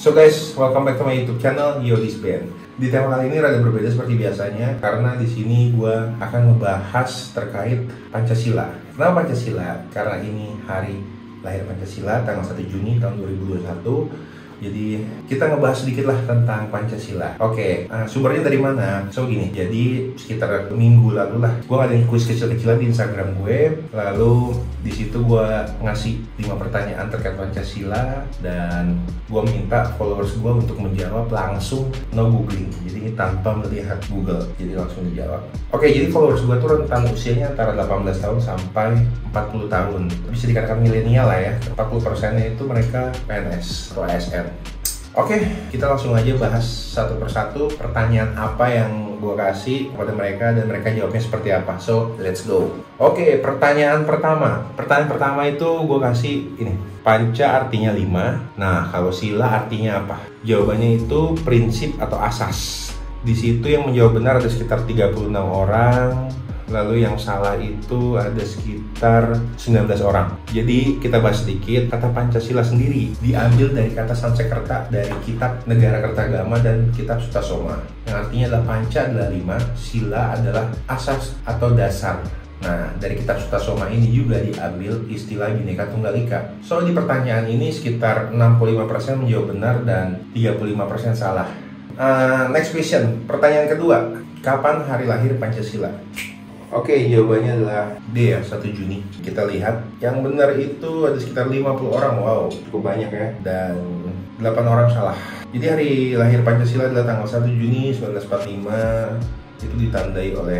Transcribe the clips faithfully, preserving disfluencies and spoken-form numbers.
So guys, welcome back to my YouTube channel Yodis Band. Di tema kali ini rada berbeda seperti biasanya karena di sini gue akan membahas terkait Pancasila. Kenapa Pancasila? Karena ini hari lahir Pancasila tanggal satu Juni tahun dua ribu dua puluh satu. Jadi kita ngebahas sedikit lah tentang Pancasila. Oke, uh, sumbernya dari mana? So gini, jadi sekitar minggu lalu lah, gue ngadain kuis kecil-kecilan di Instagram gue. Lalu di situ gue ngasih lima pertanyaan terkait Pancasila dan gue minta followers gue untuk menjawab langsung, no googling. Jadi tanpa melihat Google, jadi langsung dijawab. Oke, jadi followers gue tuh rentang usianya antara delapan belas tahun sampai empat puluh tahun. Bisa dikatakan milenial lah ya. empat puluh persennya itu mereka P N S atau A S N. Oke, kita langsung aja bahas satu persatu pertanyaan apa yang gue kasih kepada mereka dan mereka jawabnya seperti apa. So, let's go. Oke, pertanyaan pertama. Pertanyaan pertama itu gue kasih ini. Panca artinya lima. Nah, kalau sila artinya apa? Jawabannya itu prinsip atau asas. Di situ yang menjawab benar ada sekitar tiga puluh enam orang. Lalu yang salah itu ada sekitar sembilan belas orang. Jadi kita bahas sedikit. Kata Pancasila sendiri diambil dari kata Sanskerta dari kitab Negara Kertagama dan kitab Sutasoma. Yang artinya adalah Panca adalah lima, sila adalah asas atau dasar. Nah, dari kitab Sutasoma ini juga diambil istilah Bhinneka Tunggal Ika. So, di pertanyaan ini sekitar enam puluh lima persen menjawab benar dan tiga puluh lima persen salah. Uh, next question, pertanyaan kedua. Kapan hari lahir Pancasila? Oke, jawabannya adalah D ya, satu Juni. Kita lihat, yang benar itu ada sekitar lima puluh orang. Wow, cukup banyak ya. Dan delapan orang salah. Jadi hari lahir Pancasila adalah tanggal satu Juni seribu sembilan ratus empat puluh lima. Itu ditandai oleh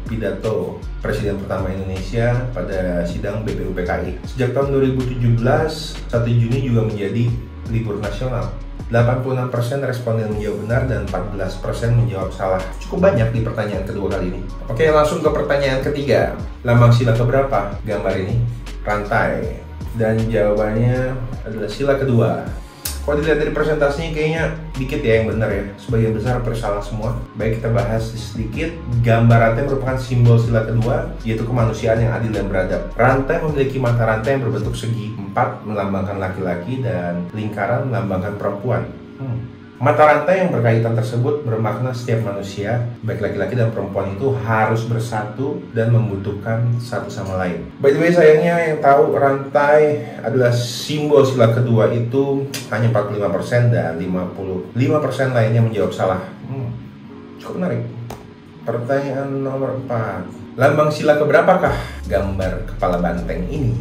pidato Presiden pertama Indonesia pada sidang B P U P K I. Sejak tahun dua ribu tujuh belas, satu Juni juga menjadi libur nasional. delapan puluh enam persen responden menjawab benar dan empat belas persen menjawab salah. Cukup banyak di pertanyaan kedua kali ini. Oke, langsung ke pertanyaan ketiga. Lambang sila keberapa? Gambar ini rantai. Dan jawabannya adalah sila kedua. Kalau dilihat dari presentasinya kayaknya dikit ya yang benar ya. Sebagian besar bersalah semua. Baik, kita bahas sedikit. Gambar rantai merupakan simbol sila kedua, yaitu kemanusiaan yang adil dan beradab. Rantai memiliki mata rantai yang berbentuk segi empat melambangkan laki-laki dan lingkaran melambangkan perempuan. Hmm. Mata rantai yang berkaitan tersebut bermakna setiap manusia, baik laki-laki dan perempuan itu harus bersatu dan membutuhkan satu sama lain. By the way, sayangnya yang tahu rantai adalah simbol sila kedua itu hanya empat puluh lima persen dan lima puluh lima persen lainnya menjawab salah. Hmm. Cukup menarik. Pertanyaan nomor empat. Lambang sila keberapakah gambar kepala banteng ini?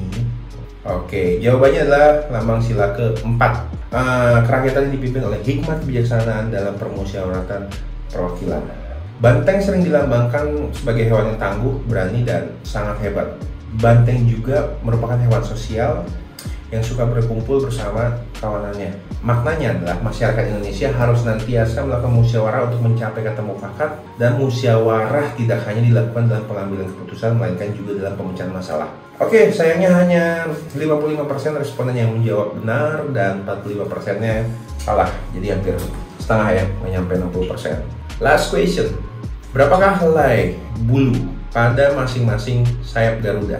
Oke, jawabannya adalah lambang sila keempat. Uh, kerakyatan dipimpin oleh hikmat kebijaksanaan dalam permusyawaratan perwakilan. Banteng sering dilambangkan sebagai hewan yang tangguh, berani, dan sangat hebat. Banteng juga merupakan hewan sosial yang suka berkumpul bersama kawanannya. Maknanya adalah masyarakat Indonesia harus nantiasa melakukan musyawarah untuk mencapai kata mufakat, dan musyawarah tidak hanya dilakukan dalam pengambilan keputusan, melainkan juga dalam pemecahan masalah. Oke, sayangnya hanya lima puluh lima persen responden yang menjawab benar dan empat puluh lima persennya salah. Jadi hampir setengah ya, nggak nyampe enam puluh persen. Last question. Berapakah helai bulu pada masing-masing sayap Garuda?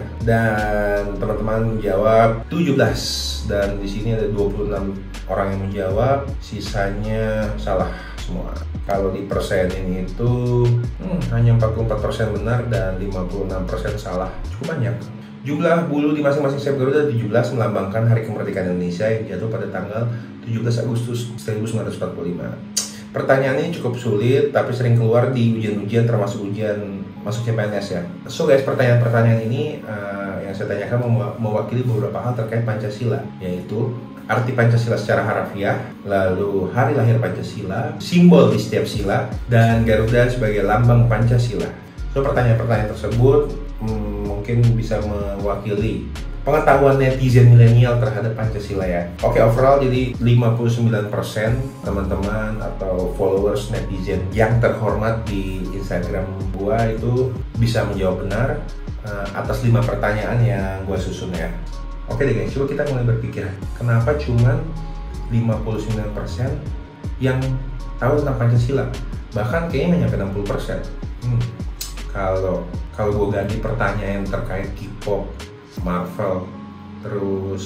Dan teman-teman menjawab tujuh belas, dan di sini ada dua puluh enam orang yang menjawab, sisanya salah semua. Kalau di persen ini itu hmm, hanya empat puluh empat persen benar dan lima puluh enam persen salah. Cukup banyak. Jumlah bulu di masing-masing sayap Garuda tujuh belas melambangkan Hari Kemerdekaan Indonesia yang jatuh pada tanggal tujuh belas Agustus seribu sembilan ratus empat puluh lima. Pertanyaan ini cukup sulit, tapi sering keluar di ujian-ujian termasuk ujian masuk C P N S ya. So guys, pertanyaan-pertanyaan ini uh, yang saya tanyakan mewakili beberapa hal terkait Pancasila, yaitu arti Pancasila secara harafiah, lalu hari lahir Pancasila, simbol di setiap sila, dan Garuda sebagai lambang Pancasila. So pertanyaan-pertanyaan tersebut hmm, mungkin bisa mewakili pengetahuan netizen milenial terhadap Pancasila ya. Oke, overall jadi lima puluh sembilan persen teman-teman atau followers netizen yang terhormat di Instagram gua itu bisa menjawab benar uh, atas lima pertanyaan yang gua susun ya. Oke deh guys, coba kita mulai berpikir, kenapa cuma lima puluh sembilan persen yang tahu tentang Pancasila? Bahkan kayaknya nyampe enam puluh persen. Hmm. Kalau kalau gue ganti pertanyaan terkait K-pop, Marvel, terus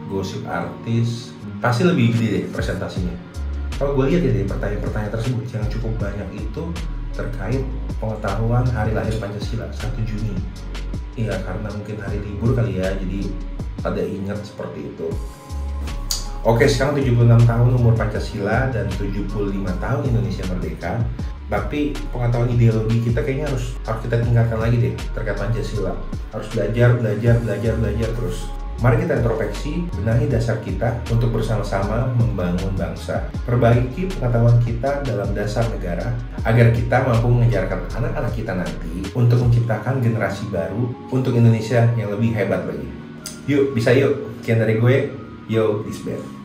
gosip artis, pasti lebih gede deh presentasinya. Kalau gue lihat ya dari pertanyaan-pertanyaan tersebut yang cukup banyak itu terkait pengetahuan hari lahir Pancasila satu Juni. Iya, karena mungkin hari libur kali ya, jadi pada ingat seperti itu. Oke, sekarang tujuh puluh enam tahun umur Pancasila dan tujuh puluh lima tahun Indonesia merdeka. Tapi pengetahuan ideologi kita kayaknya harus harus kita tingkatkan lagi deh terkait Pancasila. Harus belajar, belajar, belajar, belajar terus. Mari kita introspeksi, benahi dasar kita untuk bersama-sama membangun bangsa. Perbaiki pengetahuan kita dalam dasar negara agar kita mampu mengejarkan anak-anak kita nanti untuk menciptakan generasi baru untuk Indonesia yang lebih hebat lagi. Yuk, bisa yuk. Sekian dari gue, Yo Disband.